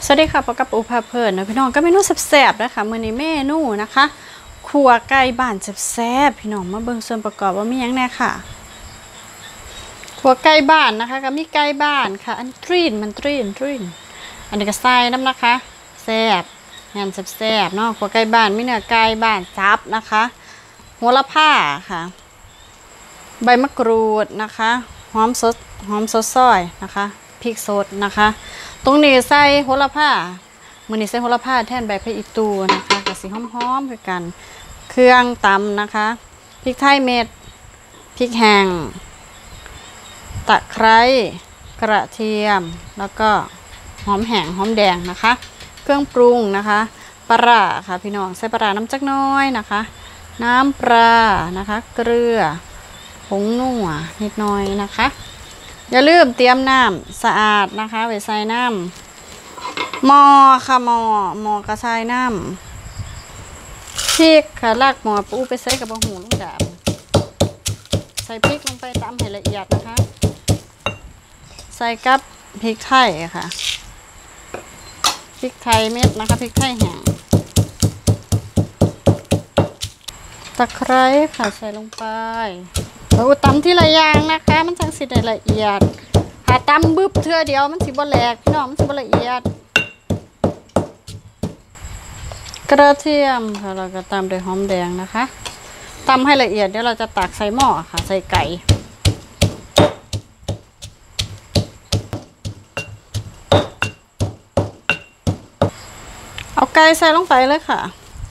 สวัสดีค่ะพบกับอูพาเพลินนะพี่น้องก็เมนูแซ่บๆนะคะมื้อนี้เมนูนะคะขัวไก่บ้านแซ่บๆพี่น้องมาเบิ่งส่วนประกอบว่ามีหยังแน่ค่ะขัวไก่บ้านนะคะก็มีไก่บ้านค่ะอันตรีนอันนี้ก็ใส่น้ำนะคะแซ่บงานแซ่บๆเนาะขัวไก่บ้านมีเนื้อไก่บ้านซับนะคะโหระพาค่ะใบมะกรูดนะคะหอมสดซอยนะคะพริกสดนะคะตรงนี้ใส่โหระพามื้อนี้ใส่โหระพาแทนใบพะอีตูนะคะกะสิหอมๆคือกันเครื่องตำนะคะพริกไทยเม็ดพริกแห้งตะไคร้กระเทียมแล้วก็หอมแห้งหอมแดงนะคะเครื่องปรุงนะคะปลาร้าค่ะพี่น้องใส่ปลาร้าน้ำจักน้อยนะคะน้ำปลานะคะเกลือผงนัวนิดหน่อยนะคะอย่าลืมเตรียมน้ำสะอาดนะคะไว้ใส่น้ำหม้อค่ะหม้อกระชายน้ำพริกค่ะลากหม้อปูไปใส่กับบะหูลูกดาบใส่พริกลงไปตำให้ละเอียดนะคะใส่กับพริกไทยค่ะพริกไทยเม็ดนะคะพริกไทยแห้งตะไคร้ค่ะใส่ลงไปเราตำที่ละอย่างนะคะมันจังสิได้ละเอียดถ้าตำบึบเทื่อเดียวมันสิบ่แหลกพี่น้องมันสิบ่ละเอียดกระเทียมค่ะเราก็ตำด้วยหอมแดงนะคะตำให้ละเอียดเดี๋ยวเราจะตักใส่หม้อค่ะใส่ไก่เอาไก่ใส่ลงไปเลยค่ะ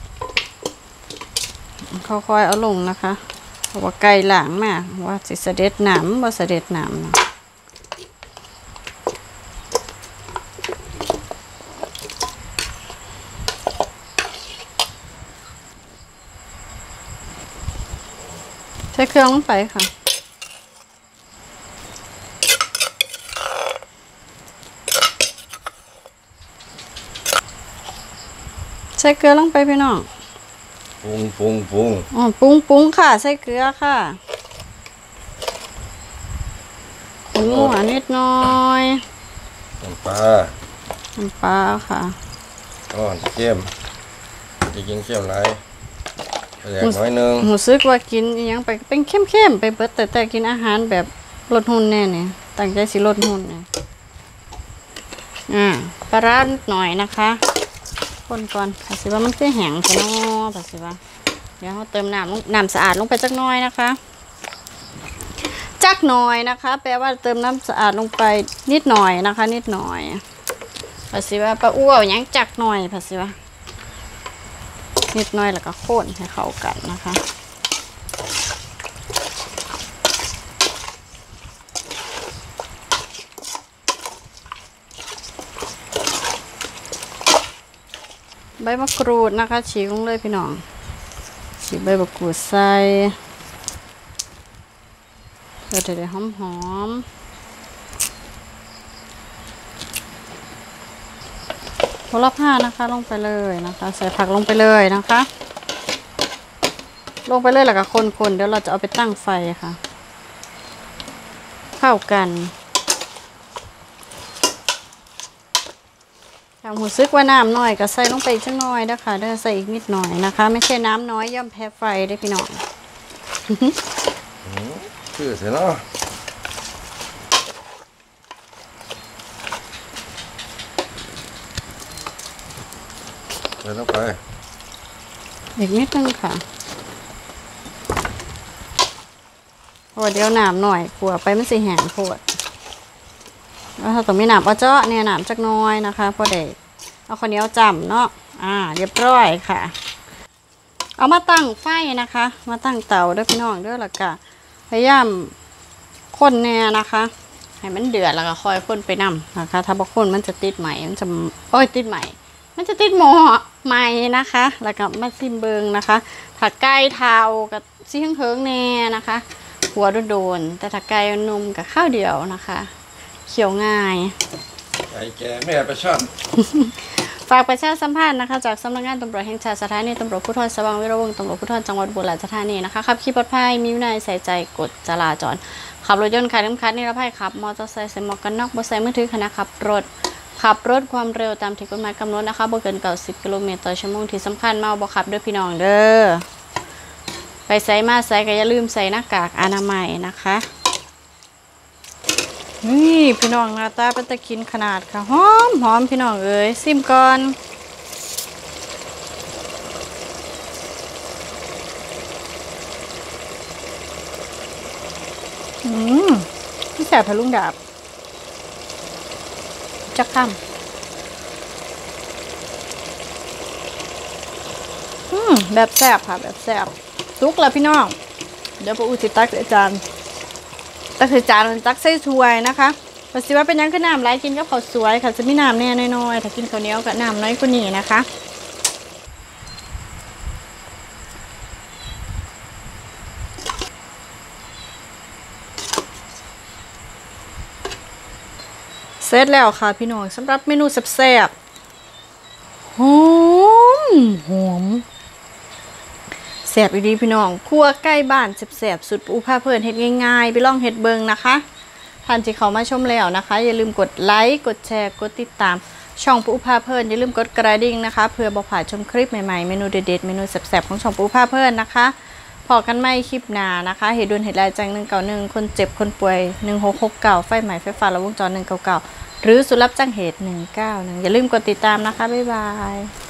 ค่อยๆเอาลงนะคะเพราะว่าไก่หลางมากว่าสิเสด็จน้ำว่าเสด็จน้ำนะใส่เครื่องลงไปค่ะใส่เกลือลงไปพี่น้องปรุงอ๋อปรุงค่ะใส่เกลือค่ะผงนัวนิดหน่อยน้ำปลาค่ะอ๋อเข้มจะกินเข้มไรแยกน้อยนึงหมูซึกว่ากินยังไปเป็นเข้มไปเบิดแต่กินอาหารแบบลดหุ่นแน่เนี่ยตั้งใจสิลดหุ่นเนี่ยปลาร้าหน่อยนะคะคนก่อนผัดสิว่ามันคือแห้งซะเนาะผัดสิว่าเดี๋ยวเราเติมน้ำสะอาดลงไปจักหน่อยนะคะจักหน่อยนะคะแปลว่าเติมน้ำสะอาดลงไปนิดหน่อยนะคะนิดหน่อยผัดสิว่าปลาอ้วยังจักหน่อยผัดสิว่านิดหน่อยแล้วก็โค่นให้เข้ากันนะคะใบมะกรูดนะคะฉีกลงเลยพี่น้องฉีกใบมะกรูดใส่เพื่อจะได้หอมโหระพานะคะลงไปเลยนะคะใส่ผักลงไปเลยนะคะลงไปเลยแล้วก็คนๆเดี๋ยวเราจะเอาไปตั้งไฟค่ะเข้ากันถ้าหูซึกว่าน้ำน้อยก็ใส่ลงไปอีกสักหน่อยนะคะเดี๋ยวใส่อีกนิดหน่อยนะคะไม่ใช่น้ำน้อยย่อมแพ้ไฟได้พี่น้องคือเสร็จเนาะใส่ลงไปอีกนิดนึงค่ะเพราะเดี๋ยวน้ำหน่อยขัวไปมันสิแห้งโพดแล้วถ้าต้องมีน้ำเอาเจาะเนี่ยน้ำจักน้อยนะคะพอเด็กเอาข้าวเหนียวจำเนาะเรียบร้อยค่ะเอามาตั้งไฟนะคะมาตั้งเตาด้วยพี่น้องด้วยแล้วก็พยายามคนแน่นะคะให้มันเดือดแล้วก็ค่อยคนไปนำนะคะถ้าบางคนมันจะติดไหมมันจะติดไหมมันจะติดหม้อไหมนะคะแล้วก็มาซิมเบิงนะคะถ้าไก่เทากับซีเฮิงแน่นะคะหัวโดนแต่ถ้าไก่นุ่มกับข้าวเดียวนะคะเคี่ยวง่ายไก่แก่แม่ปลาช่อนฝากประชาสัมพันธ์นะคะจากสำนักงานตำรวจแห่งชาติสถานีตำรวจภูธรสว่างวีระวงศ์ตำรวจภูธรจังหวัดอุบลราชธานีนะคะขับขี่ปลอดภัยมีวินัยใส่ใจกฎจราจรขับรถยนต์ขายน้ำคัดนิรภัยขับมอเตอร์ไซค์ใส่หมวกกันน็อกบ่ใส่มือถือขณะขับรถขับรถความเร็วตามที่กฎหมายกำหนดนะคะบ่เกิน90กิโลเมตรต่อชั่วโมงที่สำคัญเมาบ่ขับด้วยพี่น้องเด้อไปใส่มาใส่ก็อย่าลืมใส่หน้ากากอนามัยนะคะนี่พี่น้องหน้าตาเป็นตะกินขนาดค่ะหอมหอมพี่น้องเอ้ยซิมก่อนพี่แสบทะลุงดาบจักคำแบบแสบค่ะแบบแสบซุกแล้วพี่น้องเดี๋ยวป้าอูสิตักใส่จานตักใส่จานตักใส่ถ้วยนะคะปัสสิว่าเป็นยังก็น้ำไหลกินกับข้าวสวยค่ะจะมีน้ำแน่น้อยๆถ้ากินข้าวเหนียวกับน้ำน้อยกว่านี้นะคะเสร็จแล้วค่ะพี่น้องสำหรับเมนูแซ่บๆหอมแซ่บอีดีพี่น้องครัวใกล้บ้านแซ่บๆสุดปูผ้าเพิ่นเฮ็ดง่ายๆไปลองเฮ็ดเบิ่งนะคะท่านที่เขามาชมแล้วนะคะอย่าลืมกดไลค์กดแชร์กดติดตามช่องปูผ้าเพิ่นอย่าลืมกดกระดิ่งนะคะเพื่อบ่พลาดชมคลิปใหม่ๆเมนูเด็ดๆเมนูแซ่บๆของช่องปูผ้าเพิ่นนะคะพอกันไม่คลิปหน้านะคะเหตุด่วนเหตุร้ายแจ้ง191คนเจ็บคนป่วย1669ไฟไหม้ไฟฟ้าลัดวงจร199หรือศูนย์รับแจ้งเหตุ191อย่าลืมกดติดตามนะคะบ๊ายบาย